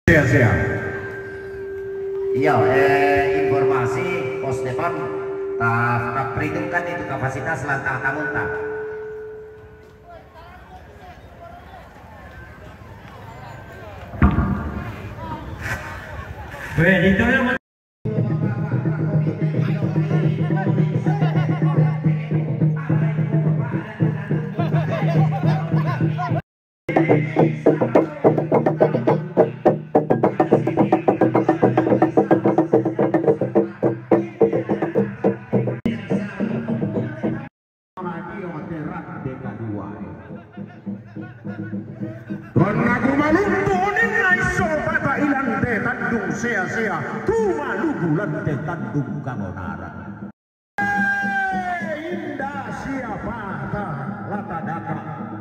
Siap. Iya, informasi pos depan tak perhitungkan itu kapasitas lantang tamun tak. Naku malumpu ninay sobata ilante tandung sea tumalugulan te tandung kamonaran. Indah siapa latadaka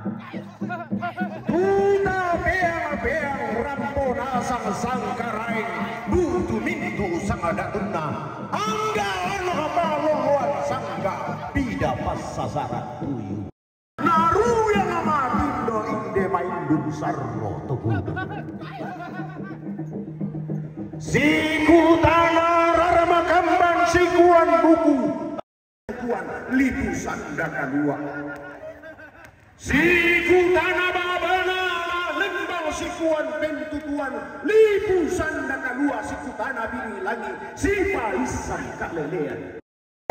tuta beang rampona sang karaing butu mintu sang adatuna angga anu malongwan sangga pida pas sasaran tuyu naru yang amatindo inde maindun sarro tugudu siku tanah rarma kamban sikuan buku kuan lipu sandaka dua siku tanah babana lembang sikuan pentutuan lipu sandaka dua siku tanah bini lagi sipa isan kalelean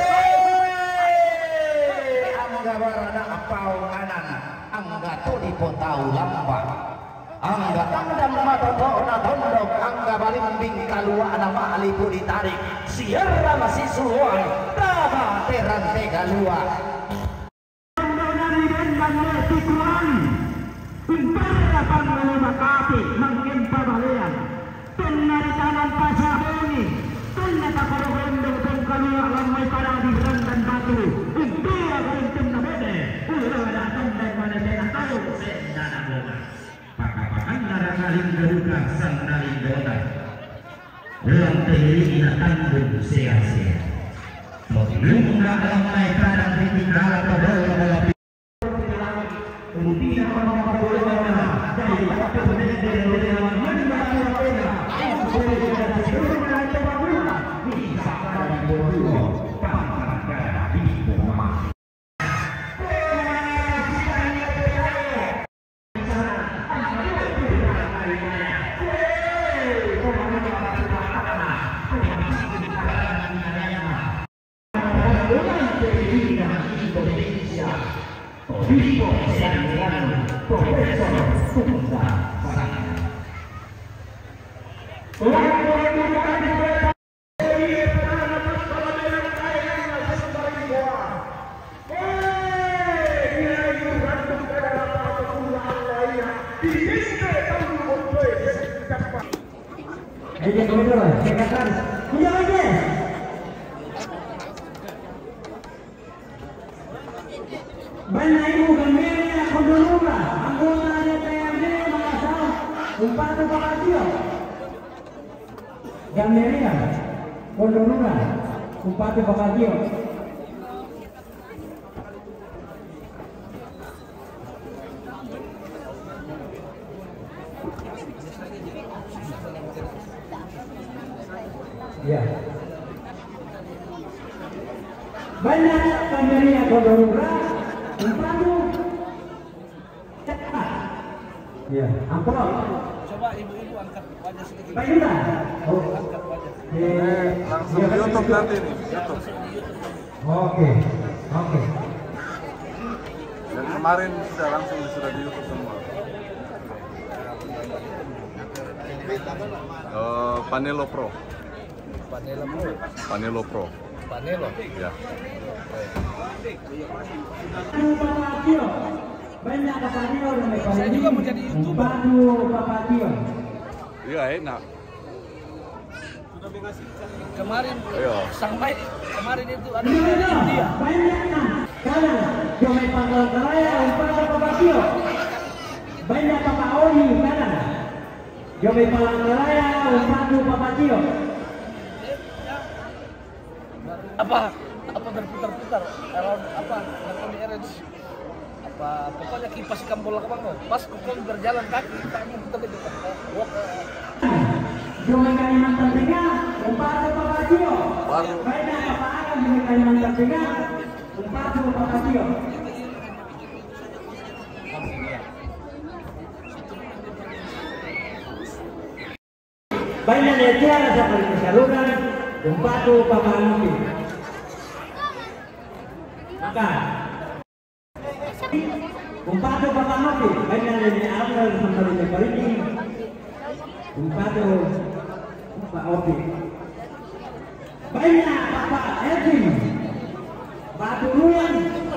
angga barana apau kanan angga tuli potau lambang angga tandam matotona tondok angga balimbing kalua nama alipu ditarik siara masih suai daba terante kalua Pemberatan menerima kaki mengimpah balian penarikan pasahuni tunjata parogondo pengkalua lamai pada diran dan batu umpia berintim nabede ulah datang dan manetena tahu sendana boga pakapakan narakaling garuka sandaling dona ulang tegeri ina tanggung sia-sia belum alam naik kadang titik kalah kabola bola kemudian Banyak ibu Gamberia Kondolunga, anggota DPRD mengasal Bupati Pakatio. Gamberia Kondolunga, Bupati Pakatio. Ya. Banyak Gamberia Kondolunga. Umpandu cepat. Ya, amplop. Coba ibu-ibu angkat wajah sedikit. Pak Yuda. Oh. Angkat wajah. Langsung di YouTube nanti nih, YouTube. Oke. Dan kemarin sudah di YouTube semua. Panelo Pro. Panelo. Ya. Banyak Papatio Saya juga mau jadi YouTuber. Papatio. Iya, enak. Kemarin sampai kemarin itu ada India. India. Banyaknya. Kanan, Jomai Panggal Karaya, Umpasa Papatio. Banyak Papa Oni kanan. Jomai Panggal Karaya, Umpasa Papatio. Apa berputar-putar apa di arrange apa pokoknya kipas ikan bola ke bang pas kukon berjalan kaki tak mau kita begitu walk Cuma Kalimantan Tengah, Umpatu Papasio. Baiknya Bapak Akan di Kalimantan Tengah, Umpatu Papasio. Baiknya Netiara seperti kesaluran, Umpatu Papanopi. Maka Umpatu Papanopi, baiknya Netiara Almer sampai di Parigi. Umpatu Pak Opi. Baiknya Bapak Edwin, Pak Turuan,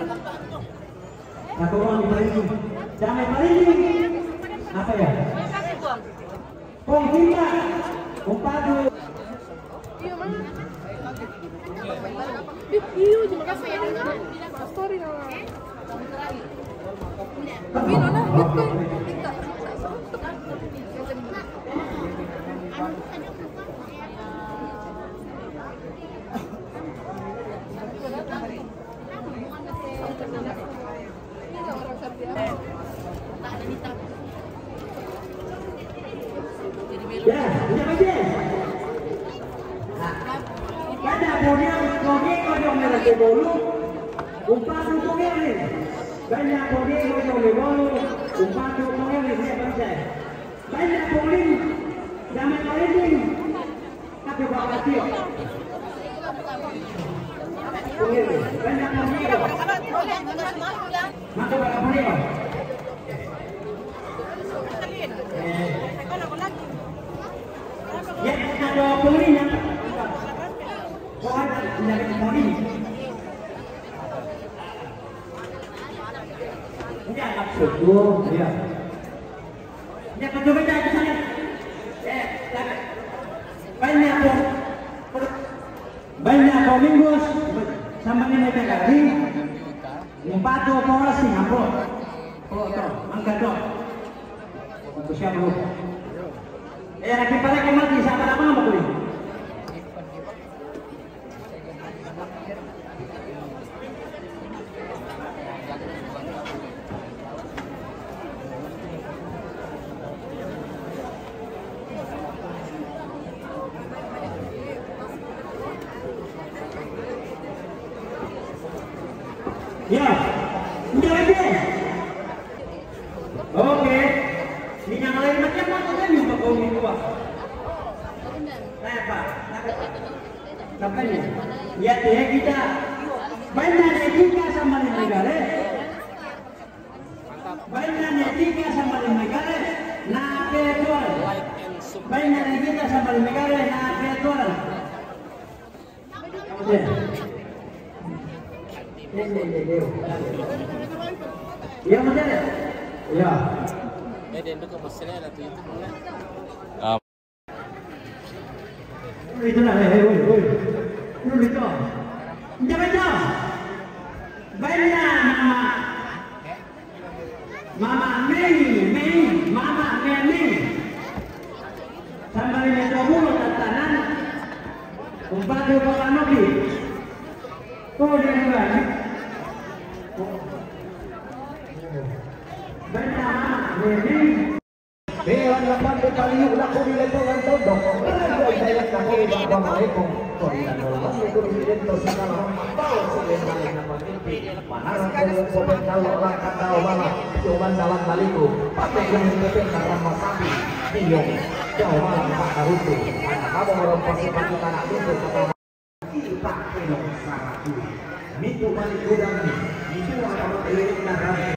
satu orang di Parigi. Damai Parigi, apa ya? Pong Cinta, Umpatu. Iya, terima kasih ya. Story lah. Tapi nona gitu. Ya, udah aja. Pada punya kogi kodong merah bolu, Umpatu kongeli. Banyak kogi kodong bolu, Umpatu kongeli dia bangsa. Banyak kogi, zaman kalian, tapi bapak tio. Kongeli, banyak kogi. Maka bapak punya. Ya, ada penglinya. Oh, ada pengli. Ini anak suku, ya. Ya, coba aja sana. Banyak minggus sama ini mereka kali. Umpatu pola Singapura. Foto, angkat dong. Untuk siapa? Lagi pada kemati siapa nama apa tuh? Ya, udah lagi. Oke. Ini yang lain macam apa kan juga kau ini buat? Apa? Sampai ni. Ya dia kita. Banyak etika sama negara. Banyak etika sama negara. Nak ketual. Banyak etika sama negara. Nak ketual. Kemudian. Ya macam mana? Ya. Itu lah, itu itu. Jangan. Banyak Mama Mei. Sampai ini mulut tangan. Umpatu Papanopi. Oh dia juga. Banyak Mei. Dewan lapan berkali laku di letongan todong. Saya kaki Assalamualaikum. Koordinator itu presiden segala tahu sebenarnya nama mimpi. Mana kalau sobat kalau langkah tahu mana cuman dalam baliku. Pakai yang lebih dalam masapi. Diong. Jauh malam Pak Karutu. Anak kamu merompasi pagi tanah itu kata kita kelong saratu. Mitu balik gudang ni. Itu apa elirik negara.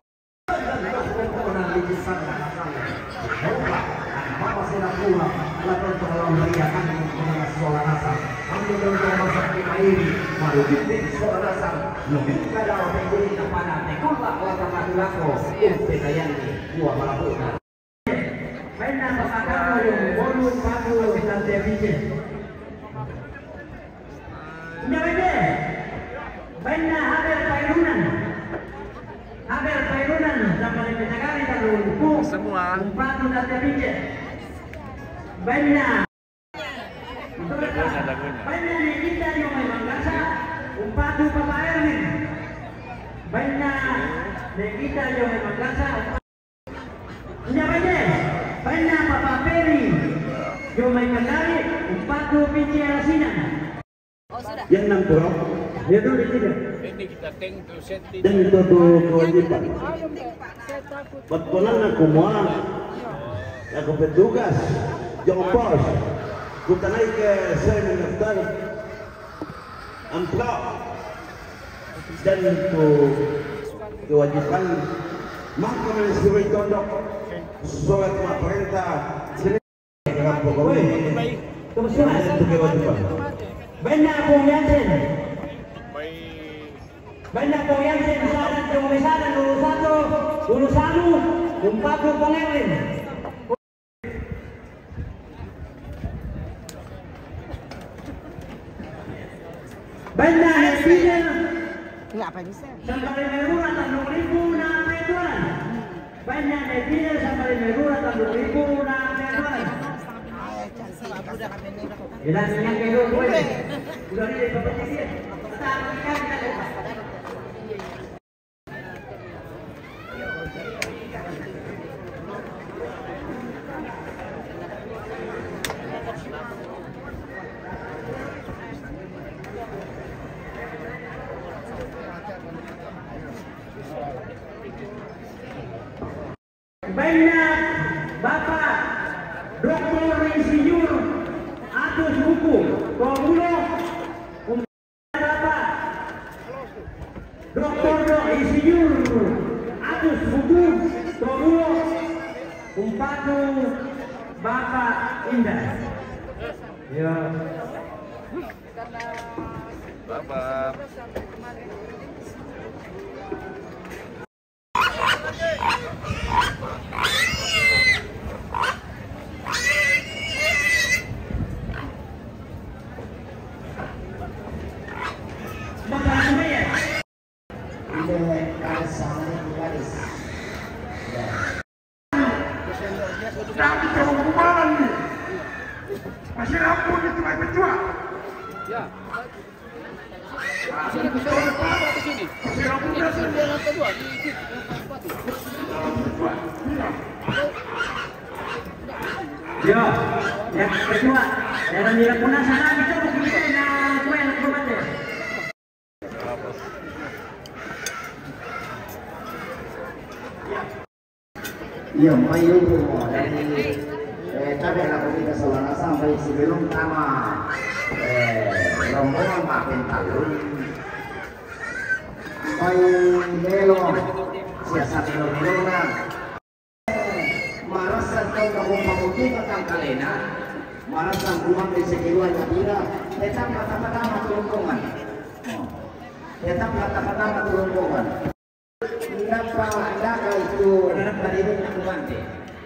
Apa sudah pulang? Lakukan pengelolaan meriakan dengan sekolah nasab. Ambil dengan masak di air, baru bikin sekolah nasab. Lebih kadang pengguni kepada tekulak wajah madulako. Petayani, buah malabukan. Pena pasakaro yung bonus bago ng deficit. Nyawede, pena haber pairunan sa malipitagari ng lulpo. Semua. Umpatu ng deficit. Banyak ni kita yang memang biasa Umpatu Papa Erwin. Banyak ni kita yang memang biasa banyak Papa Peri. Jomay Kendari, 40 pinci asinan. Yang 6 bro, Ya tuh di sini. Ini kita tank to set dan itu tuh kewajiban. Ayam deh. Saya takut. Pagkulang na kumuha, ako petugas, yung pos, kutanay ke saya mendaftar amplop dan itu kewajiban maka menyusul tondok surat perintah sini kerap pokoknya itu kewajiban. Banyak pong Yansen. Banyak pong Yansen misalnya yung misalnya lulusan 40 pong Erwin. Banyak hasilnya. Nggak bisa. Sampai merura tanduk ribu na metuan. Banyak hasilnya sampai merura tanduk ribu na metuan. Ilan yang kedua gue. Udah di kompetisi. Banyak Bapak Dr. Insinyur Agus Buku Komulo, Bapak Dr. Insinyur Agus Buku Komulo, Umpatu Bapak Indah. Ya. Bapak. Tapi perhubungan nih, masih rampung itu main berjuang. Ya. Sini ke sini. Ke sini. Ini sini yang kedua di Yo, yang kedua, yang nila puna sana kita begitu na kuel kumate. Iya, mayu dari cabai aku kita selana sampai sebelum tama rombongan makin talun mayu melon siasat melon marasan kau kamu pamuti patang kalena marasan kumang di sekiluan jadira tetap kata-kata turungan tetap kata-kata turungan kenapa anda itu dari lingkungan deh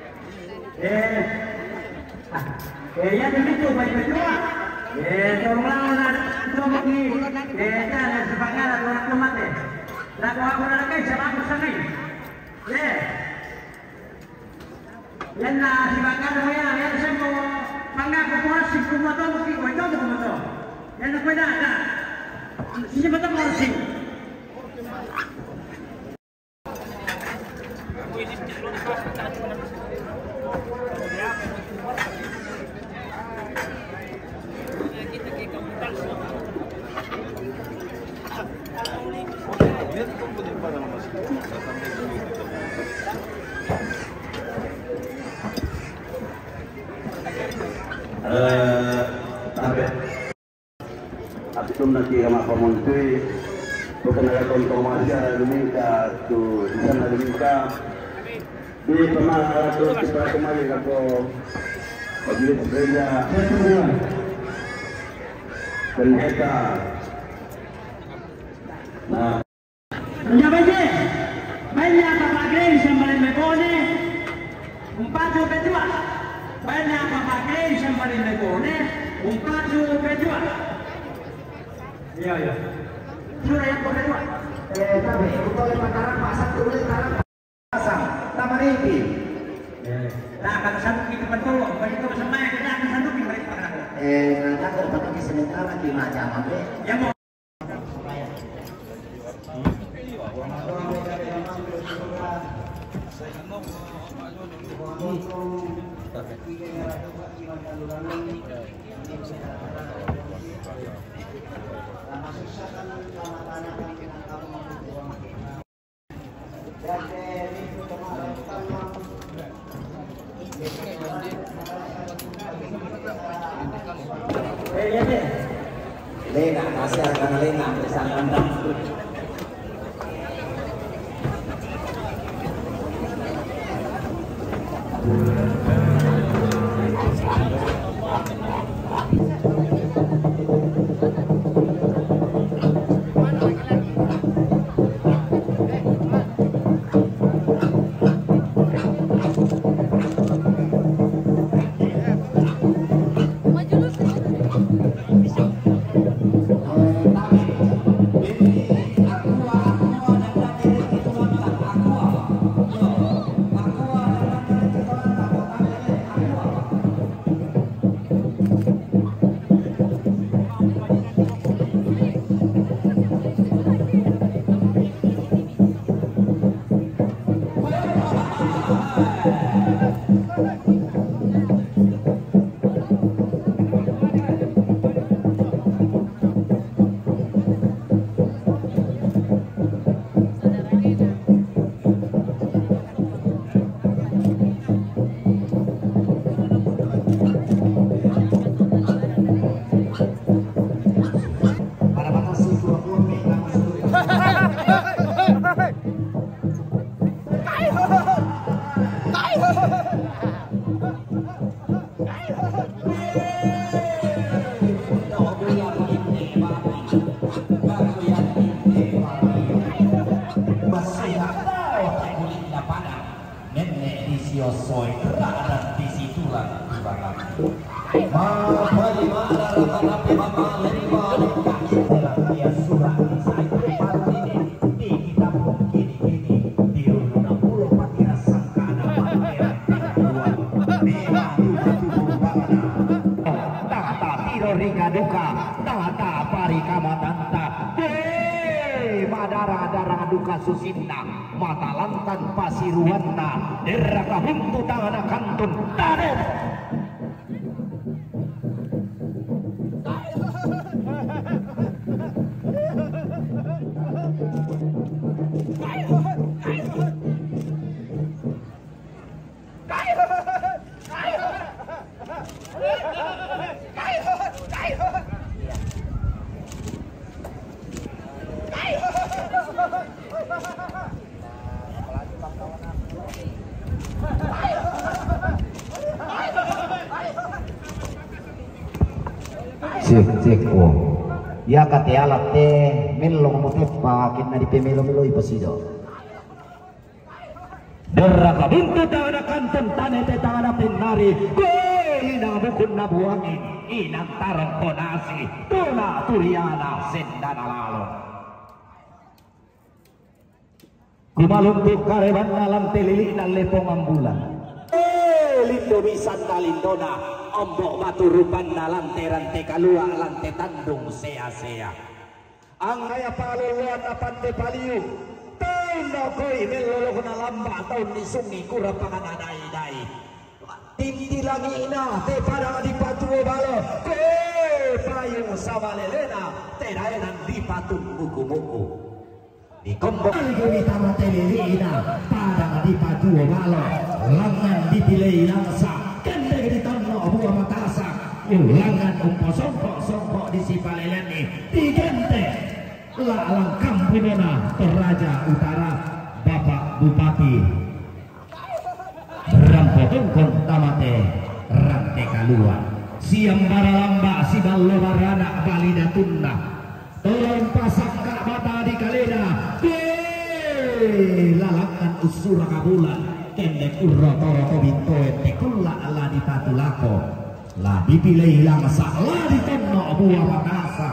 Ya begitu baik kedua. Tolonglah tolong ni. Jangan sebagai orang kumate. Lagu aku nak kai sama aku sangai. Yan na sibakan mo yan. Yan sa mo mangako ko si kumato mo ki ko ito kumato. Yan na pwede na. Si mata mo si. Abis itu nanti sama pemuntui bukan ada kontomasi diminta tuh di sana diminta di pemahaman itu kita kembali ke majelis gereja pendeta. Nah, banyak Bapak Grace yang paling megone, umpatu kedua. Banyak Bapak Grace yang paling megone, umpatu kedua. Iya. Sudah yang kedua. tapi itu oleh makanan pasang dulu sekarang pasang taman ini Nah, kata sanduki depan tolo, begitu bersama kita akan sanduki mereka pada aku. nanti aku pakai sementara di macam apa Ya mau. Lena, kasih akan Lena bisa nandang. Susinna mata lantan pasiruanna deraka huntu tangan kantun taden cek ya kate alat teh melo motif pakin na di pemelo ipasido deraka buntu tangan kantun tane te tangan penari ina bukun na buangin inang tarong konasi tuna turiana sendana lalo kumaluntuk kareban dalam telili na lepong ambulan lindo bisan na lindona ombok batu rupan na lanteran te kalua lante tandung sea-sea ang kaya paluluan na pante paliu tahun na koy melolok na lamba tahun ni sungi kura pangananay-day tindilangi ina te parang di patuo balo payung sama lelena te daenan di patun buku-buku di kombok guni tama telili ina parang di patuo balo langan dipilih langsa kendeng di tanah buah matasa ulangan songkok di sipaleleni digente lalang kampungena Toraja Utara Bapak Bupati Rampotongkon tamate rante kalua siang baralamba si ballo barana balida tunna tolong pasang kak mata di kaleda lalangan usura kabulan kendek urro toro tobito ete kulla ala di patulako la dipilih langsa la ditonno buah makasa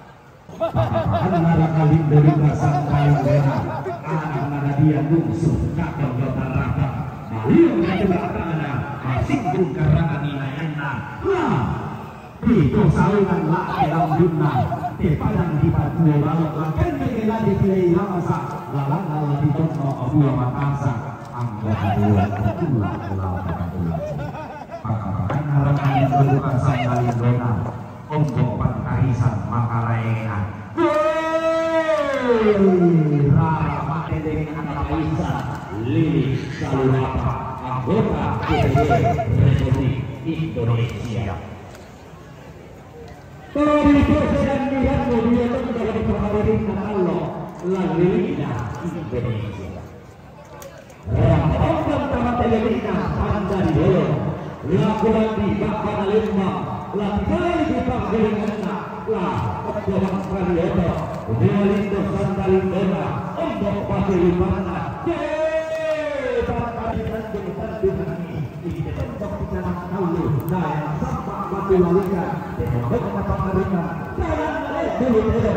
anara kalim dari basang payung merah anak mana dia nungsu kakak yota rapa maliyong kajebaka ana asingkung karangan inaena lah Iko saungan la dalam dunia te padang di patuo balok la kendek la dipilih langsa lalang ala ditonno buah makasa anggota dua pulau Pakapakain harapan berbuka sang Dona untuk pangkarisan Makalaengan. Rara Matedeng anak Aisyah Lilis Salurapa anggota DPD Republik Indonesia. Dari persedan dihangu dia dalam perharian Allah Lalina Indonesia. Rampaukan tamat televina Pandan Dolo lakukan di Bapak Lima lakukan di Bapak Lima lah Ketua Karyoto Walindo Sandalindona untuk Bapak Limana para kalian dengan ini untuk kita tahu dan sampai Bapak Lalika dengan Bapak Marina dan dulu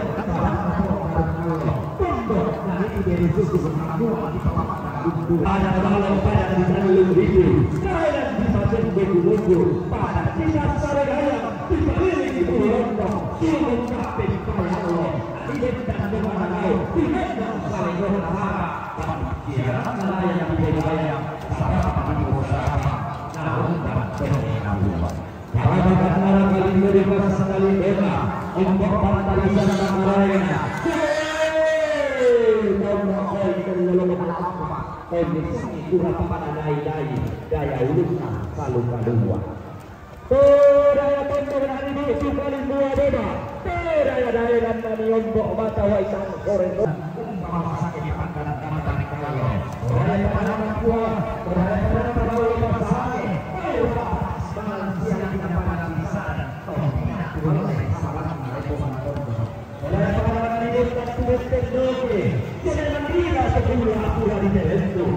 untuk dari dari suku pengakuan di bawah ada kalau pada di dalam itu kalian bisa berburu pada tidak saraya dibalik di Lontong sumber kapten kaya Allah tidak ada mana tidak saling berharap siapa nelayan di wilayah sama di bersama namun dapat pengenalan para negara kali mereka sekali beda untuk pantalisan Makalaengan kondisi kurang pada daya ulutna selalu kedua daya tonton hari ini sekali dua beda daya dan kami untuk mata waisan sore sama sakit di pangkalan kamatan kalau daya pada kuah daya pada kalau pasane dengan siang kita pada bisa tidak boleh salah daya pada ini tertulis teknologi jangan tidak sebuah pula di itu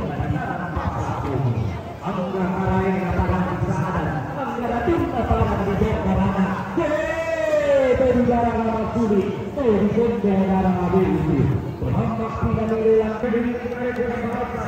Angga Karaeng pada kesadaran Angga cinta pada di Jakarta dari barang sulit dari negara abadi Muhammad tidak melihat kediri negara bangsa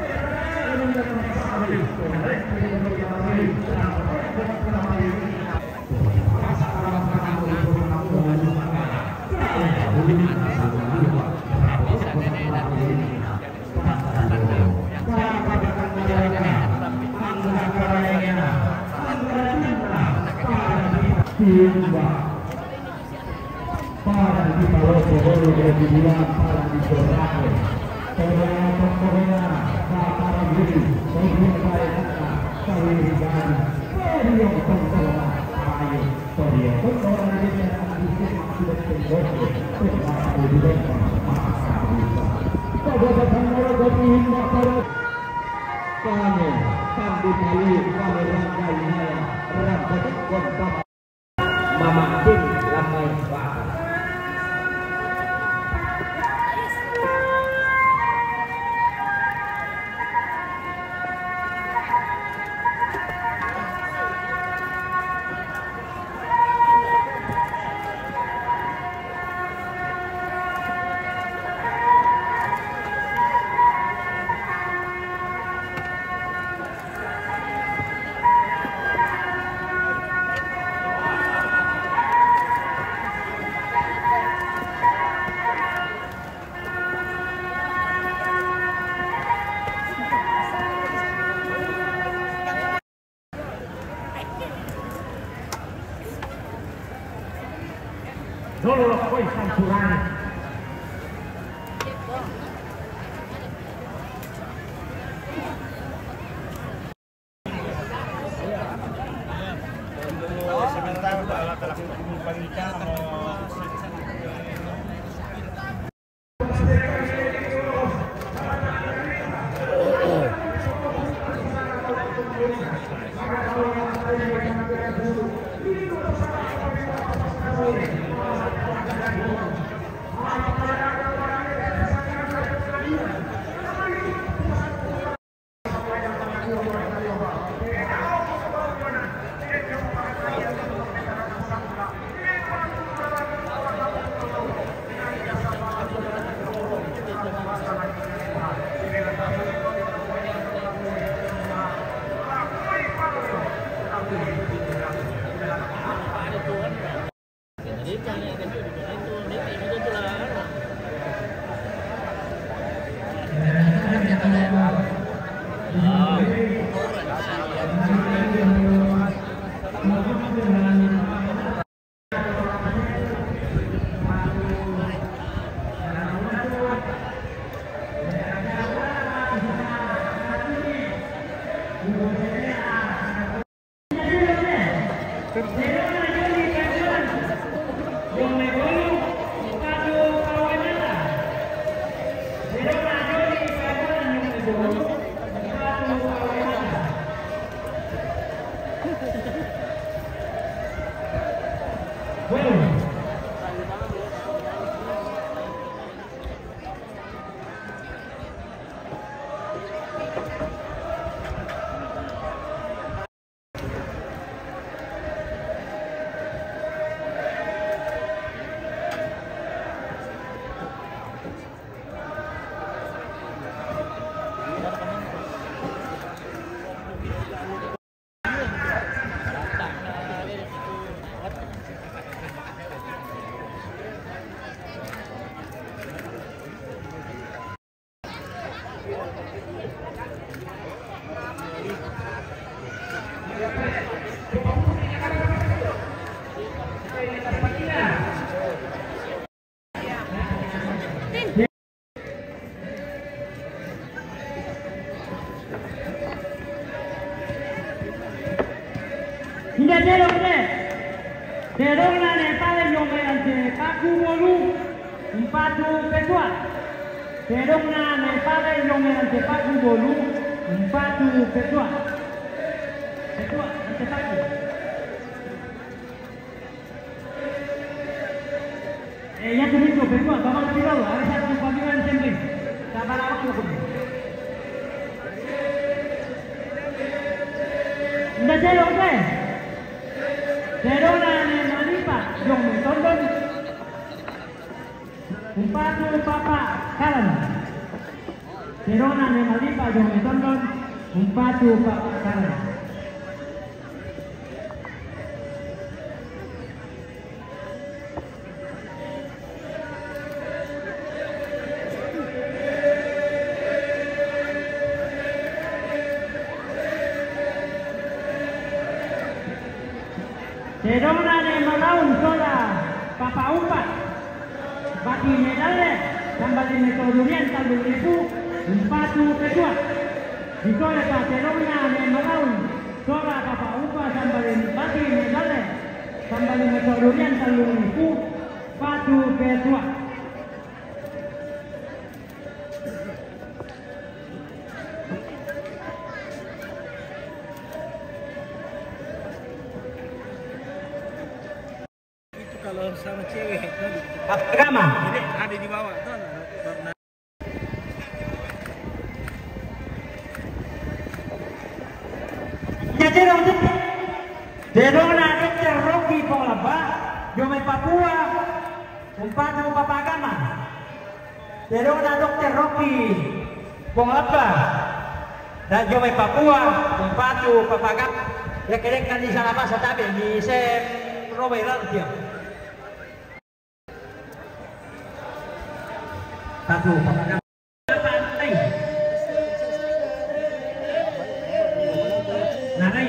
para di bawah pohon dari bulan para di Sorake Korea para diri Korea Kawiri Gani Korea Korea Ayo Korea Korea ini akan sudah terjadi kepada kehidupan masyarakat pada tanggal 25 Maret kami sambil kali kami rangkainya rangkaian kota Mamakin Lamai Barat Dolo poi Santurani Terona Nepal yang ante Paku Bolu Empatu Ketua. Terona Nepal yang ante Paku Bolu Empatu Ketua. Ketua ante Paku. Ya tuh Ketua, bapak tidak ada satu panggilan sendiri. Sabar waktu pun. Nggak jelok deh. Terona Nemalipa yang menonton Empatu Papa Kalan. Terona Nemalipa yang menonton Empatu Papa Kalan. Terona Nemalaun sola Papa Umpat Bati medale Kembali metodurian talung ribu Empatu Ketua. Dikole Pak Terona Nemalaun sola Papa Umpat Kembali bati medale Kembali metodurian talung ribu Empatu Ketua. Kalau sama cewek Agama ini ada di bawah tuh. Terona Dr. Rocky Polaba Jomai Papua Empatu Papagama. Terona Dr. Rocky Polaba dan Jomai Papua Empatu Papagama. Ya kira-kira di sana masa tapi di Sem Robert Lantia. Satu Papagama. Narai.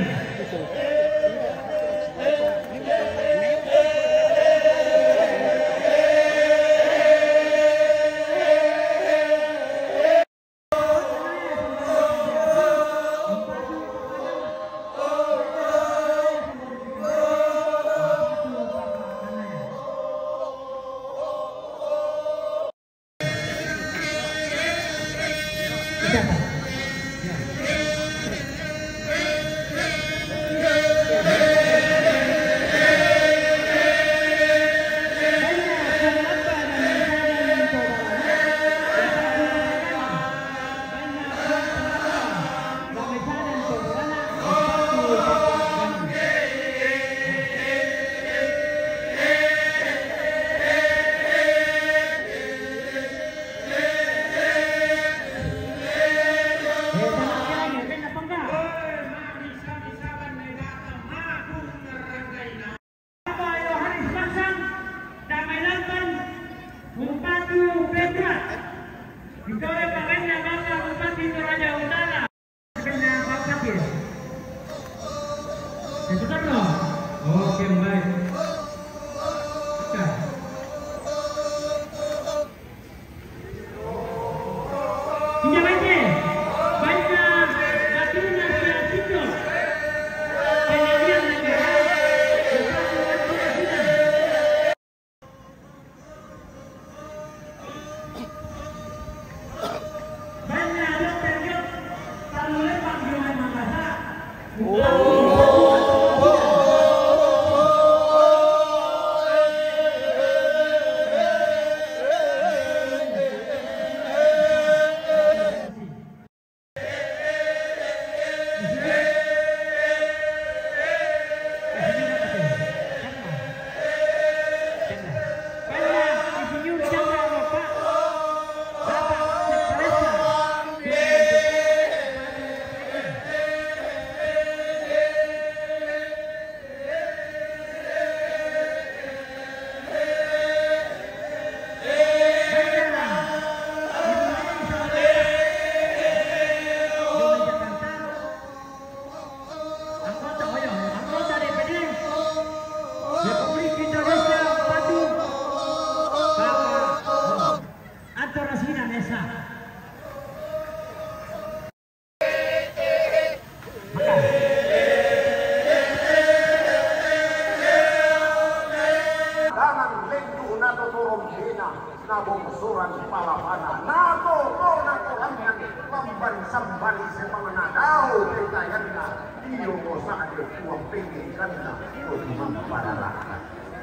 nabong suran palapana nato langan lamban sambali semanganadaw kitayan na iyo mo sa ade kuwang pinggikan na kung pararakan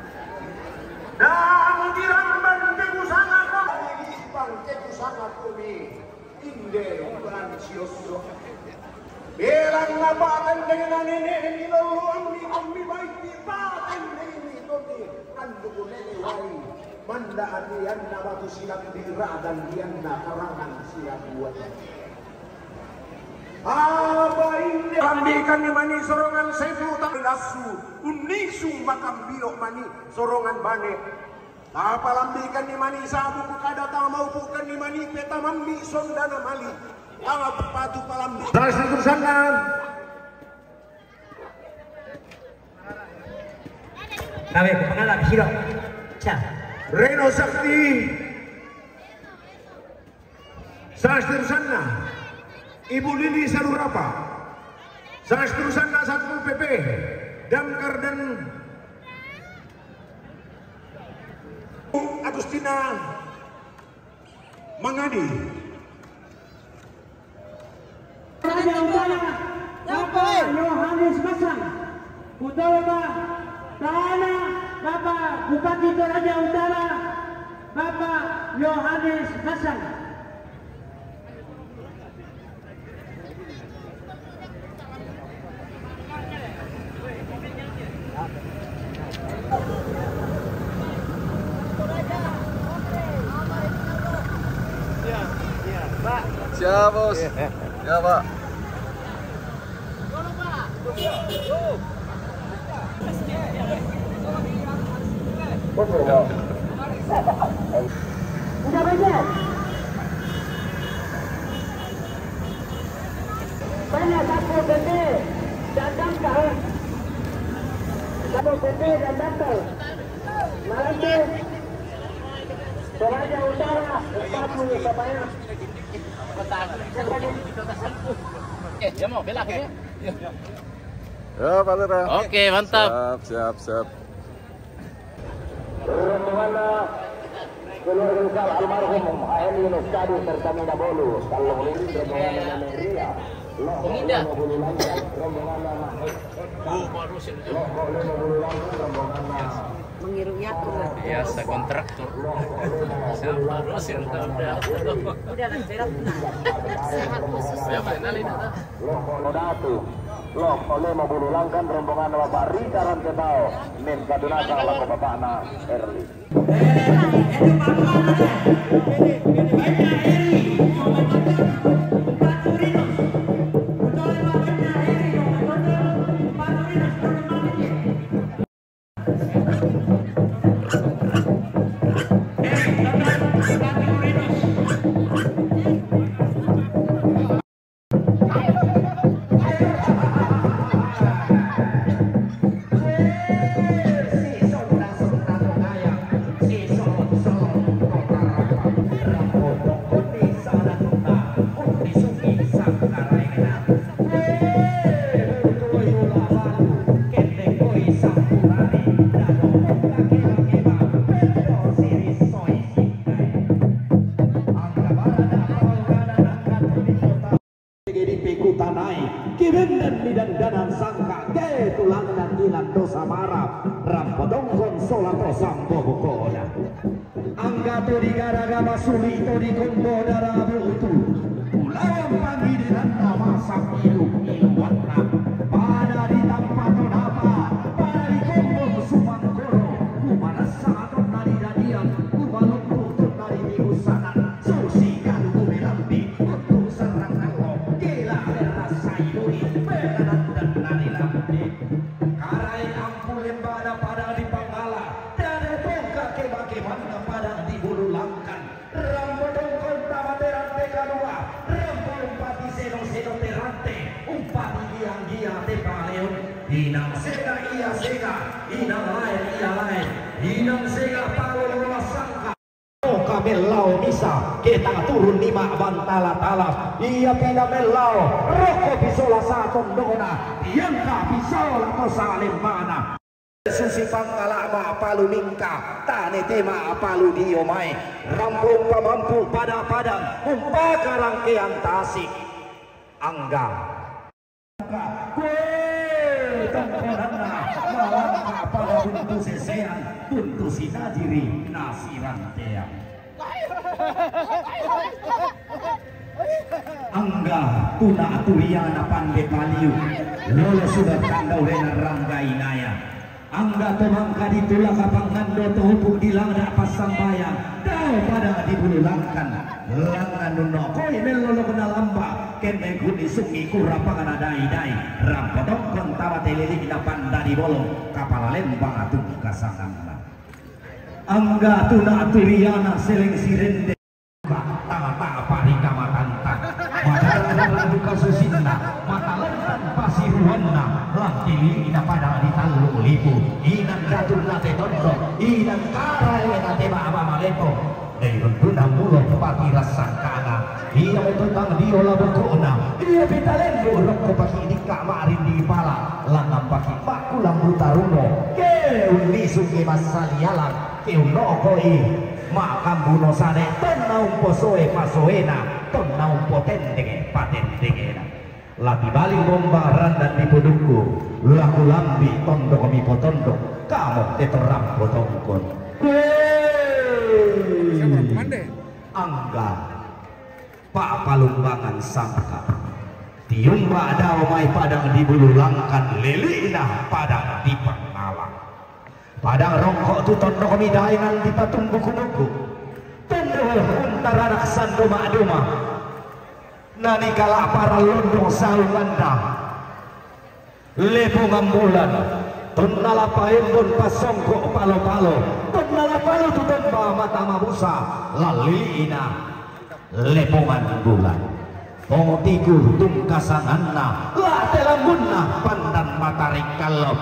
dan diramban kekusanga ko ibang kekusanga ko ni inde branchioso belang nabakan dengan nenek nilaluan ni ammi baik dibakan ini todi anduku nenek wari manda adian nabatu silang dira dan dian karangan silang buat apa ini ambikan ni mani sorongan sefu tak lasu unisu makam biok mani sorongan bane apa lambikan ni mani sabu kada tak mau bukan ni mani peta mambi sondana mali apa patu palambi terus sana Kami pengalap hiro. Cah. Reno Sakti Sastrusana Ibu Lili Sarurapa Sastrusana Satpol PP Damkar dan Agustina Mangadi Raja Utara Bapak Yohanes Masang Utara Tanah Bapak Bupati Toraja Utara Bapak Yohanes Masang. Siap bos. Ya pak. Udah banyak. Banyak Satpol PP dan Damkar. Satpol PP dan Damkar. Malam ini Toraja Utara 40 Surabaya. Ya mau belak ini. Ya Pak Lura. Oke, mantap. Siap. rombongan keluarga besar almarhum HM Yunus Kadu serta Minda Bolu kalau ini rombongan Ria Pengindah. Menghirup Yakult. Biasa kontraktor. Siapa Rusin udah. Udah kan berat nah. Sehat khusus. Ya kenalin ada. Datu Loh, oleh membululangkan rombongan Bapak Rika Rantebao Min Kadunaka laku Bapakna Erli dan sangka ke tulang dan ilan dosa marah rampodongkon solato sambo bukoda angga to di gara-gara sulito di kombo darah butu ulawang panggilan nama sang ilu warna pada di tanpa tonapa pada di kombo sumangkoro kumana saton dari dadian kubalok rutun dari diusanan susi kadu kubilambi untuk serang nalo gila berasa iduri berada dan dari lambi karai ampulin pada di pangala dan tongka bagaimana pada di bulu langkan rambodong konta materan tekanua rambodong pati seno terante umpati giang te paleon inang sega ia sega inang lain ia lain inang sega palo lola sangka kami lau misa kita turun lima bantala talap ia tidak melau rokok bisola satu dona yang tak bisola ko salim mana Susi pangkala ma palu mingka tane tema palu diomai rampung pamampu pada padang umpaka rangkaian tasik angga tangkonana malangka pada buntu sesean buntu sinajiri nasiran teang angga tuna aturiana pande paliu lolo sudah kandau lena ranggainaya angga temangka ditulak kapang ngando tohupuk di langda pas sambayang dao pada dibululangkan langan nuno koi melolo kena lamba ken mengkuni sungi kurapangan adai-dai rampodok kontawa telili kita panda di bolong kapala lembang atung kasangana angga tuna aturiana seleng sirende tanga-tanga parika matanta madaran duka susinna matalentan pasiruanna lakili ina pada ditallu lipu inan gatul nate tondo inan karai nate mama malepo dayun tunang mulo pati rasakana iya betutang diola bukuna iya bitalendu rokko paki dika marin di pala langam paki bakulang butaruno keun misuki masalialang keun nokoi makam buno sane tonnaum posoe pasoena tonnaum potendenge patendenge lagi balik bombaran dan dipudukku laku lambi tondo kami potondo kamu teteram potongkon angga pak palumbangan sangka tiumba daumai padang dibululangkan lelina padang di pengalang padang rongkok tu tondo kami daingan di patung buku-buku tondo untar anak sando mak-duma nani kala para londong salunganda lepo ngambulan tonnala paembon pasongko palo-palo tonnala palo tu tomba mata mabusa lalina lepongan bulan Pongotiku tungkasanganna la telambunna pandan matarik kalop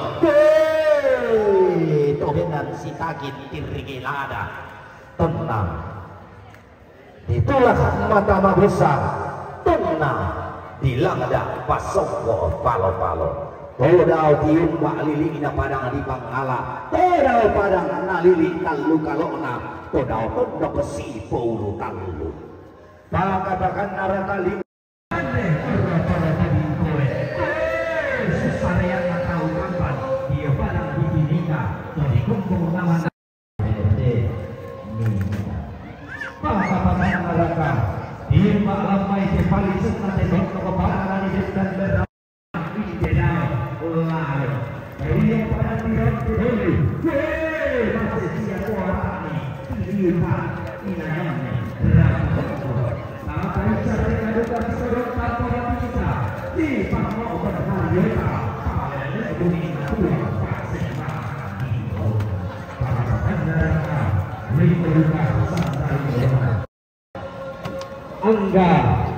tobenan sitagin tirigilada tenang itulah mata besar tenang dilangda pasongko palo-palo todau tium bak lili ina padang di pangala todau padang na lili talu kalona todau tondo besi pulu talu pakatakan narata lima angga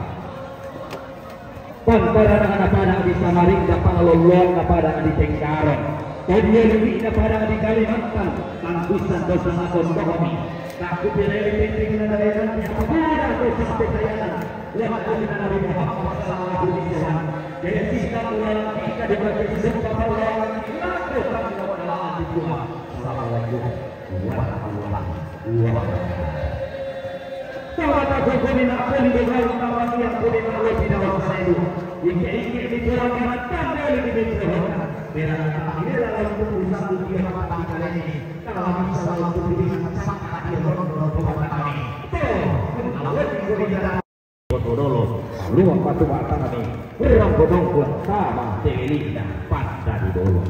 pantara dengan padang di Samarinda Pangaloluan padang di Tenggarong Todia lebih padang di Kalimantan tanggusan dosa nakon bohongi takut direli penting menadayakan pada dosa petayanan lewat dengan Nabi Muhammad SAW jadi sisa ulang kita dibagi semua ulang lakukan kepada di Tuhan Assalamualaikum warahmatullahi wabarakatuh. Tawata kukumin akun dengan tawati yang kumin Allah tidak wasainu ingin dikurangkan tanda lebih dikurangkan berada akhirnya dalam keputusan dunia mata kali ini kalau bisa waktu diberikan sangka dia berdoa kepada kami Allah diberikan Bodolo luang batu bata kami berang bodongkun sama telilina pada di bawah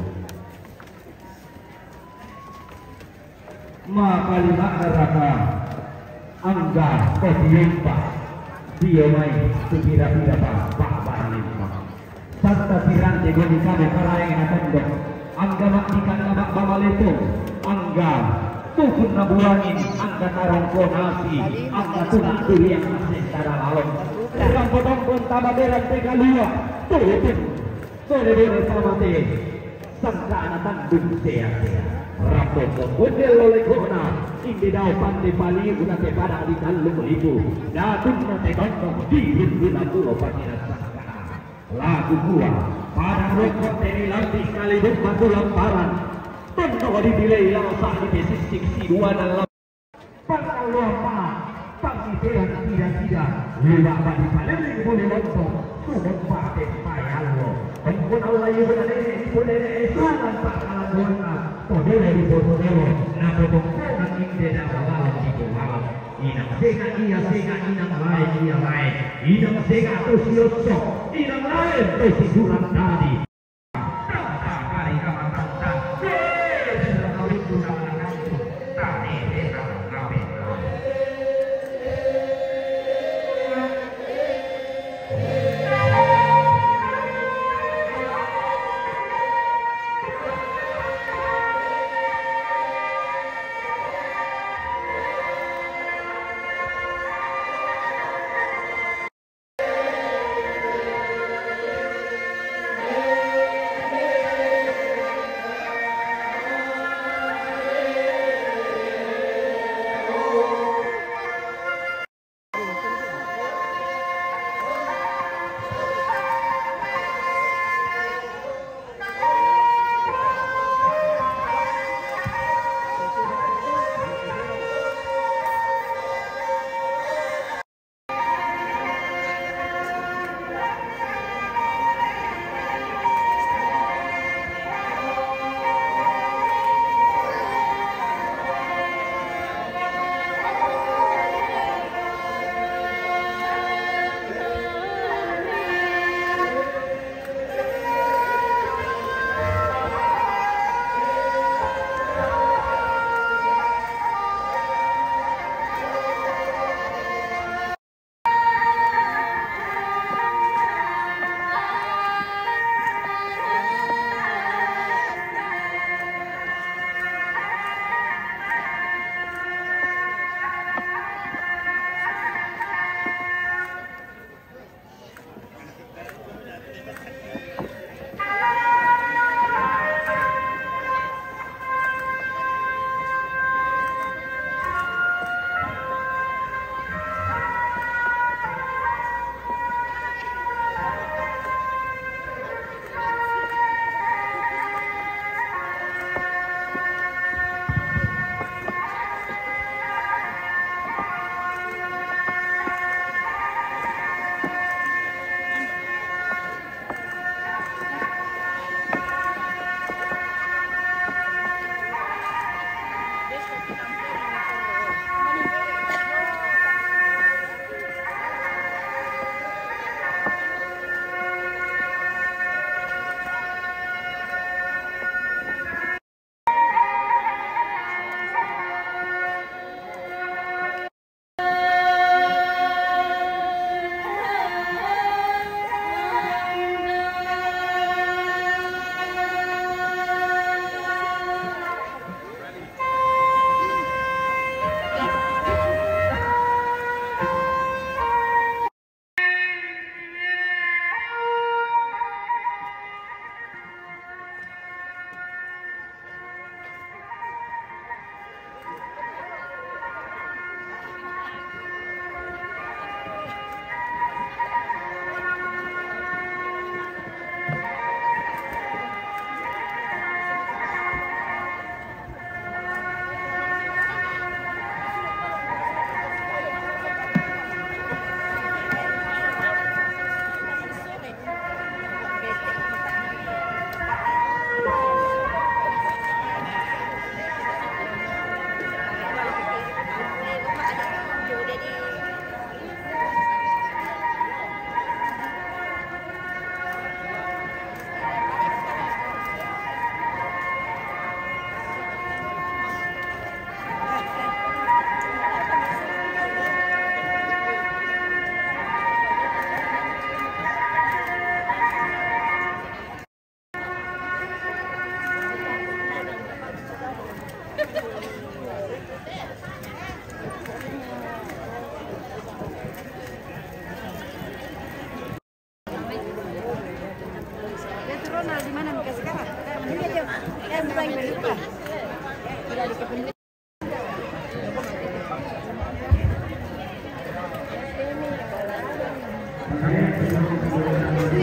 maka lima neraka angga kodiumpa dia main sekira-kira pak balimpa serta tirante goni kami karaeng natondok angga maknikan nabak bamaleto angga tukun nabulangin angga tarongko nasi angga tunak turi yang masih tara lalong terang potongkon tababeran tegalua tuh sore sama te sangka anak tandung sea-sea Rapopo model oleh kona indi dau pande pali guna te pada di kalung itu datun na te tonton di guna pulo panira sangkana lagu gua pada rokok teni lanti sekali batu lamparan Coba dipilih yang sah di basis 62 dalam pengalaman panggilan tidak lewat bagi paling boleh langsung sudah pakai payah lo pengguna lagi boleh esalan pakalan doa boleh dari botolero na potongkongan inde na bawang di bawang inang sega iya sega inang lain iya lain inang sega to siotso inang lain to si surat tadi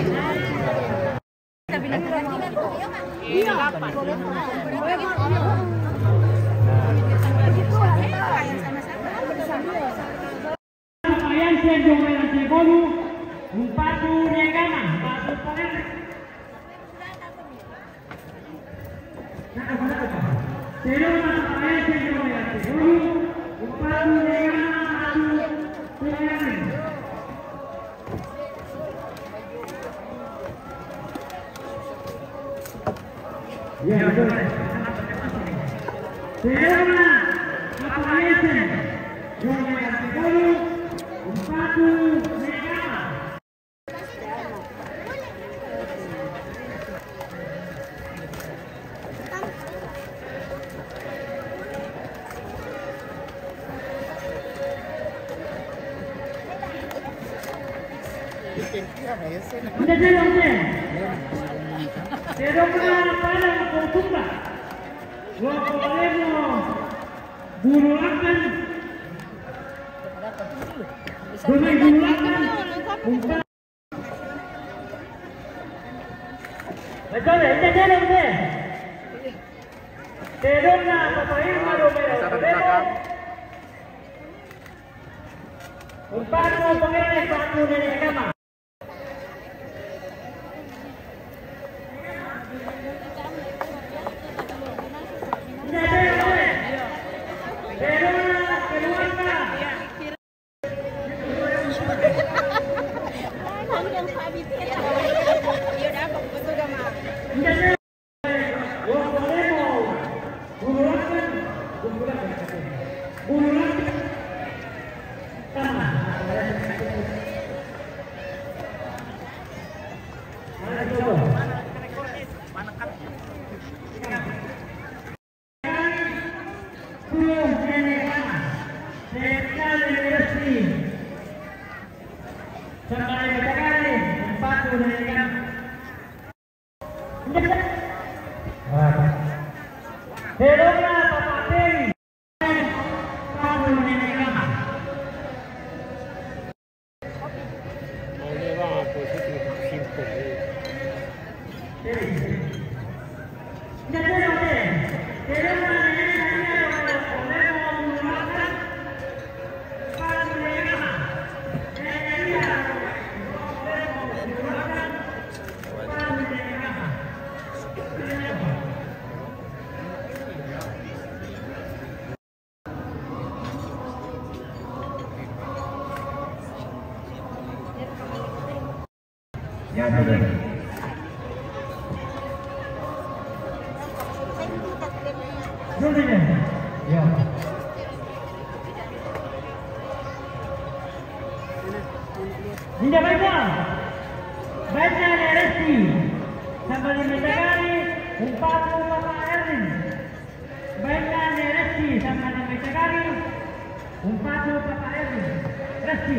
Iya. Umpatu Negama, Umpatu Panel. Terus apa yang saya Umpatu Negama, Umpatu Panel. Ya, betul. Terima kasih. Umpatu Negama. Ya, sudah. Ya. Tidak baca Resti sambil mencari Umpatu Bapak Erwin. Baca Resti sambil mencari Umpatu Bapak Erwin. Resti.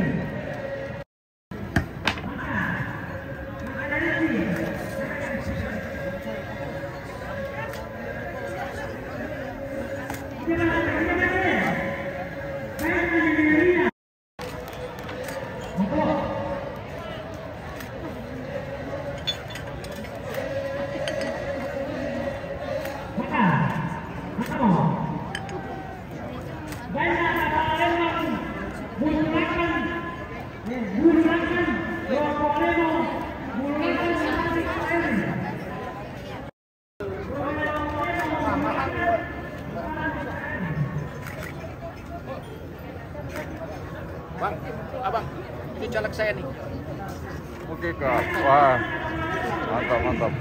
Bang, abang, ini caleg saya nih. Oke kak, wah mantap mantap.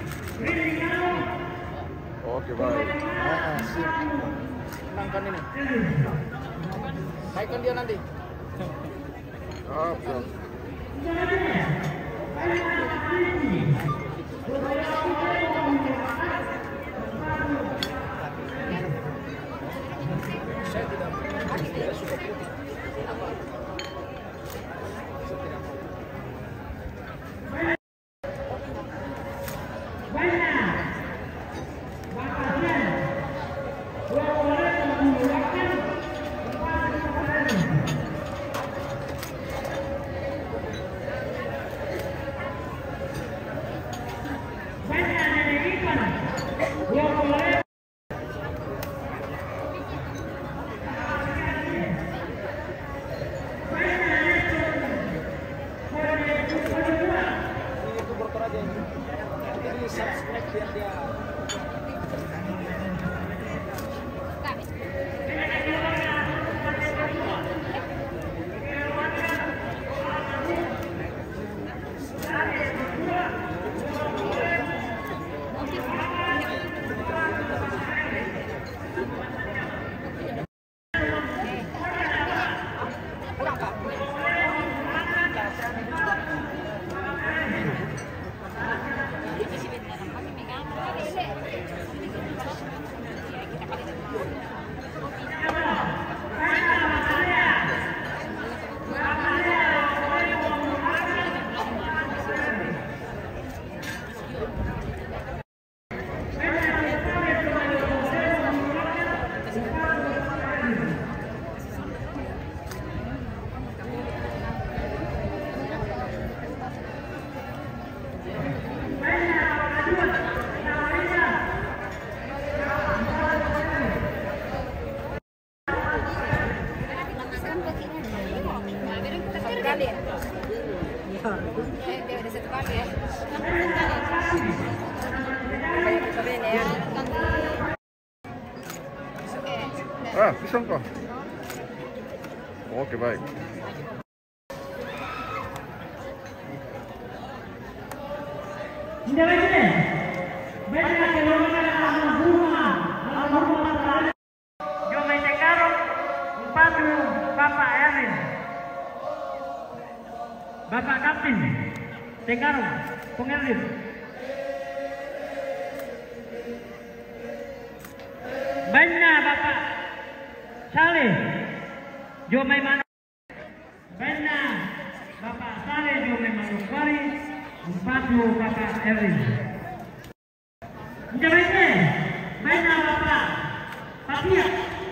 Oke baik. Sip. Menangkan ini. Naikkan dia nanti. Saya tidak suka putih. Ah, pisang kah? Oke, baik. Bapak Erwin, Bapak Kapten Tegarong, Pengerlin. Banyak Bapak Saleh Jomai Manu. Banyak Bapak Saleh Jomai Manokwari. 40 Bapak Erwin. Jalannya banyak Bapak Patia.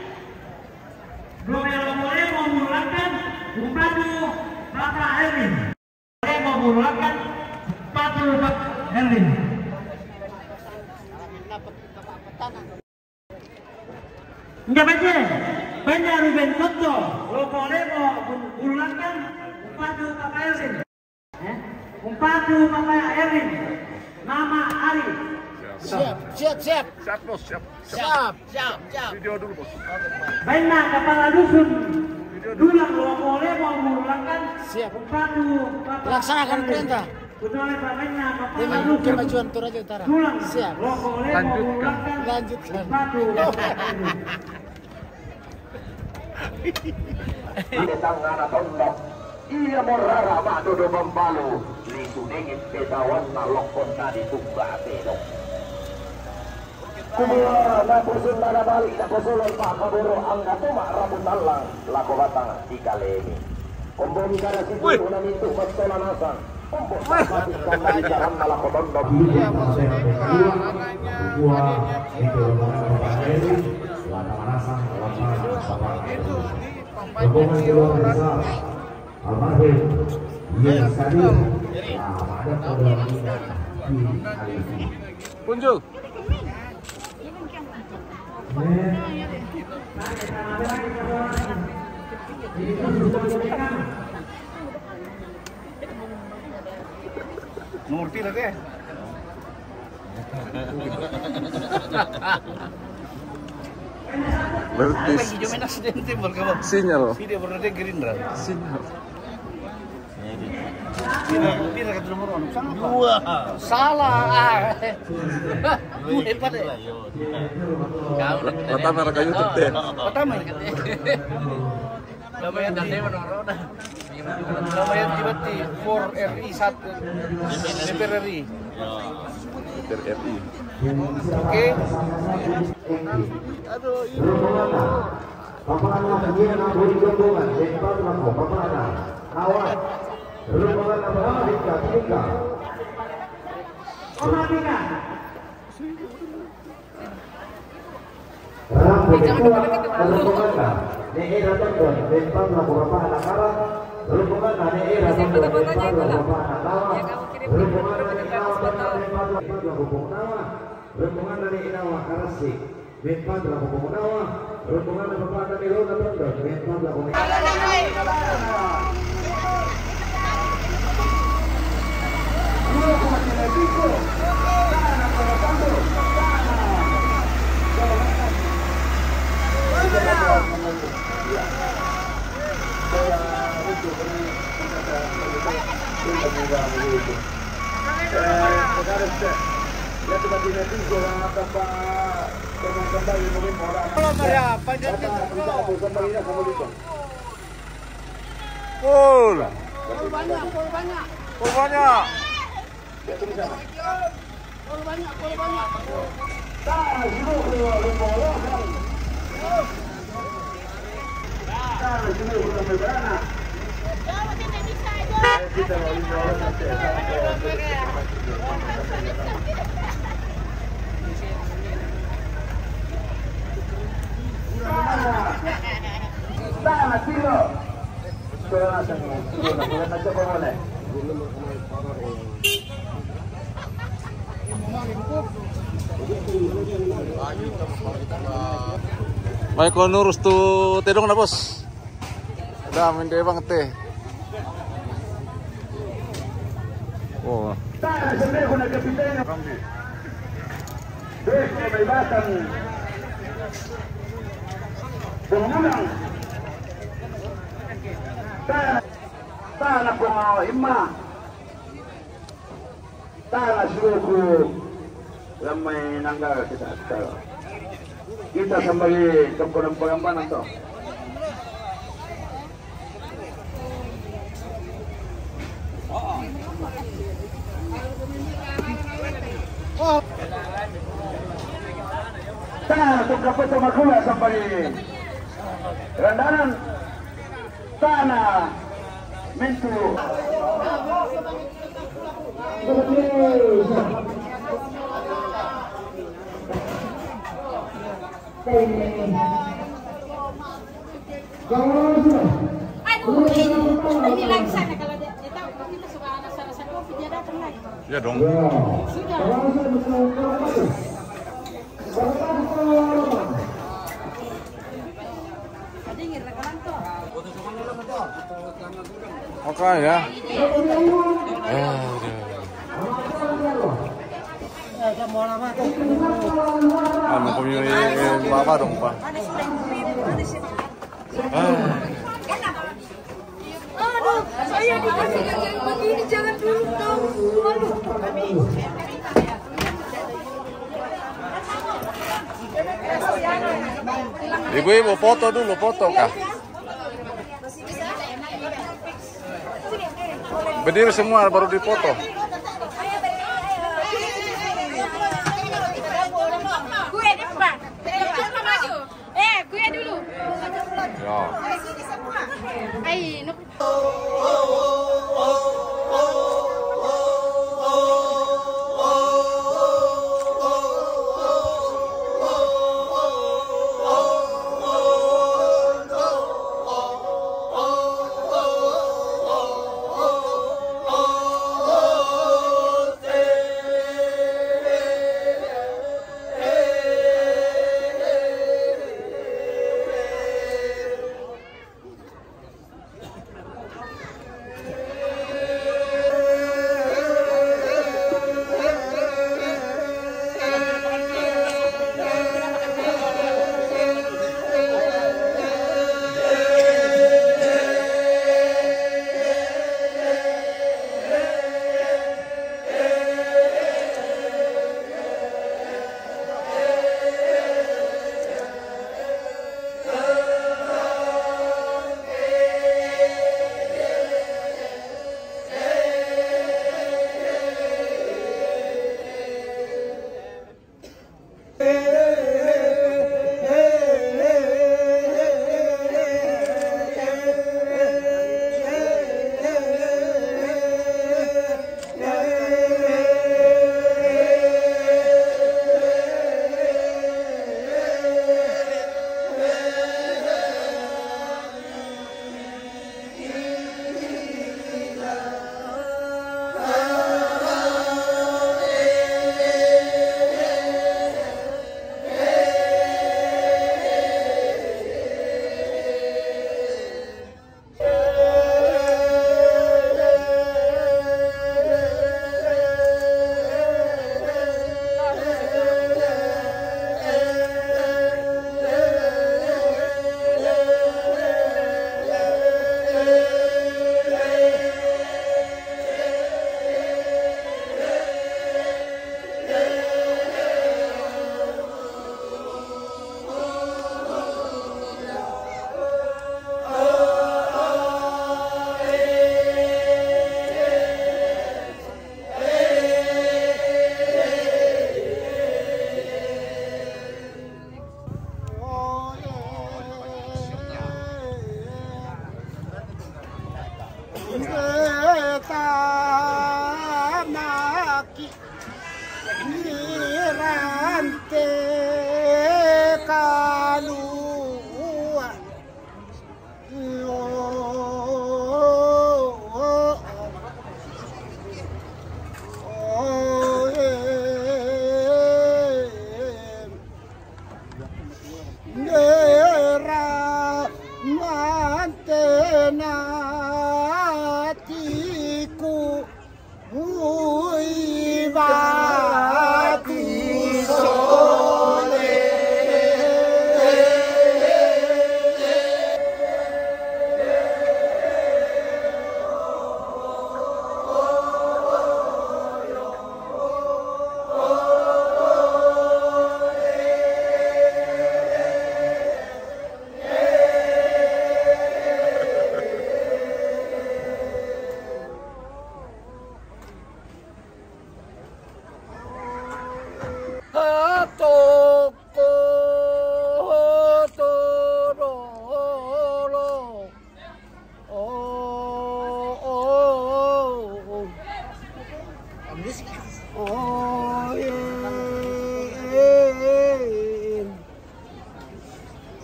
Boleh memulakan 40 Bapak Erwin. Boleh memulakan 40 Bapak Erwin. Jalannya banyak Ruben Toto. Boleh memulakan 40 Bapak Erwin. 40 Bapak Erwin. Mama Ari. Siap. Siap, bos, siap. Video dulu, bos. Banyak kepala dusun. Dulang boleh memulakan 40 Bapak. Laksanakan perintah. Kecuali Pak Banyak kepala dusun. Kemajuan Toraja Utara. Dulang. Siap. Boleh memulakan Lanjutkan. 40 Bapak. Datang anak tondok. Ia morara madodo membalu. Liku dingin petawan nalokon tadi tumba pedok. Kumula na pusun na balik na pusulon pa kaburo ang natuma rabun talang lako batang ikalemi. Kumbong kana si Guru na mintu magtola nasan. Kumbong pati kana jaran na lako tondok. Iya, maksudnya buah itu lana manasang itu hubungan keluar desa almarhum yang hadir ada program di hari ini. Punjul. Ngerti lah deh. Berarti Lagi jomen aksidente berkawan. sinyal. Tidak berada Gerindra. Sinyal. Tidak kata nomor 1. Dua. Salah. Hebat deh. Pertama reka YouTube deh. Pertama. Namanya tadi menurut. Namanya tiba-tiba 4RI 1 DPR RI. RI. Oke. Aduh, ini. Papana dia na beri gabungan tempat lako papana awat rumah nama Rika Tika rambut tua rumah ne era tonton tempat lako papana karat rumah ne era tonton tempat lako papana tawa rumah ne inawa tempat lako papana rumah ne inawa karasi tempat lako papana rombongan Bapak dan Ibu dan Tondok tempat lako Full. Banyak. Full banyak. Baik ko nurus tu tedong na bos. Dami dia bang teh. Oh. Pemenang Tanah Pengawa Imma Tanah Suku Ramai Nangga kita sampai ke pengampan atau tanah untuk kapal makula sampai rendanan tanah mentu Aduh, ini lagi sana kalau dia tahu kita suka anak sana kopi dia datang lagi. Ya dong. Sudah. Dingin rekaman tuh. Oke ya. Ano punya apa dong Pak? Aduh, saya dikasih yang begini jangan dulu dong. Aduh. Ibu foto dulu, foto kah? Berdiri semua baru dipoto. Gue depan. Maju. Gue dulu. Ya. Ai, nuk.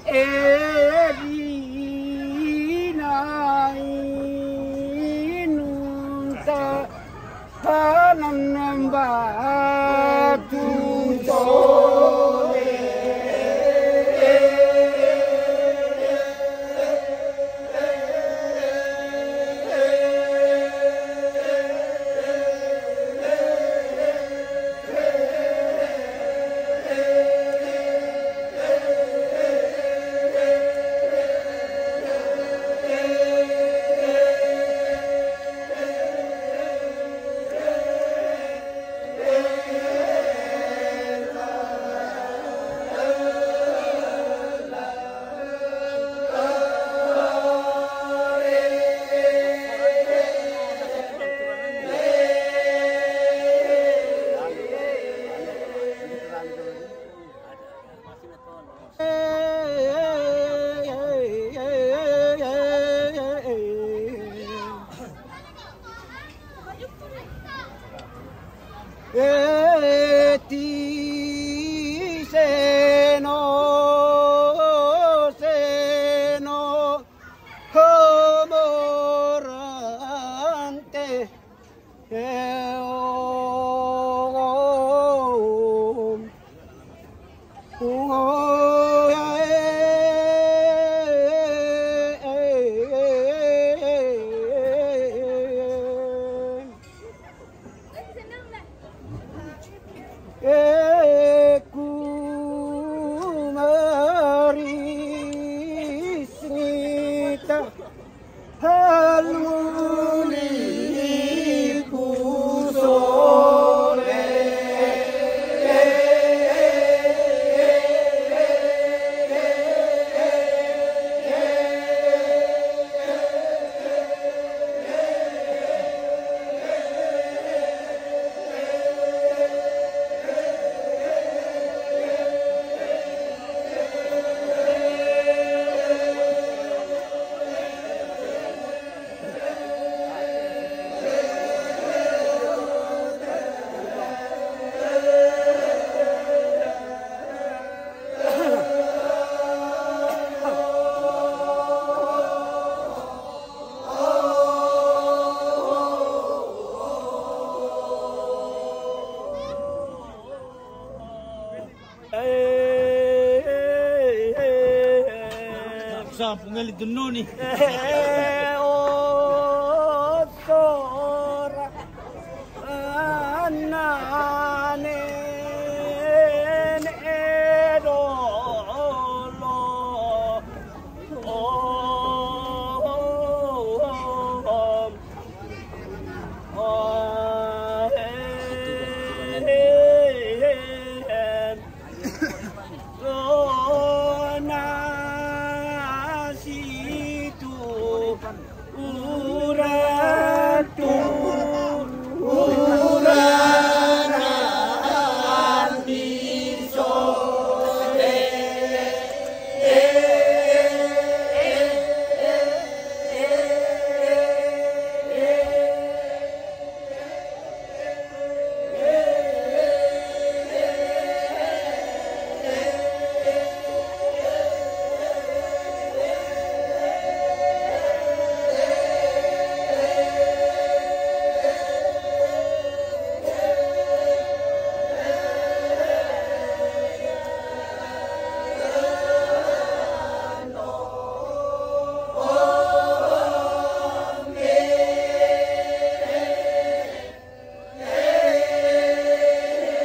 Pungali dununi.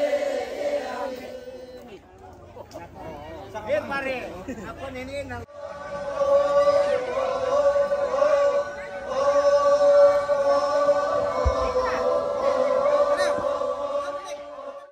Sakit pare. Ako nini nang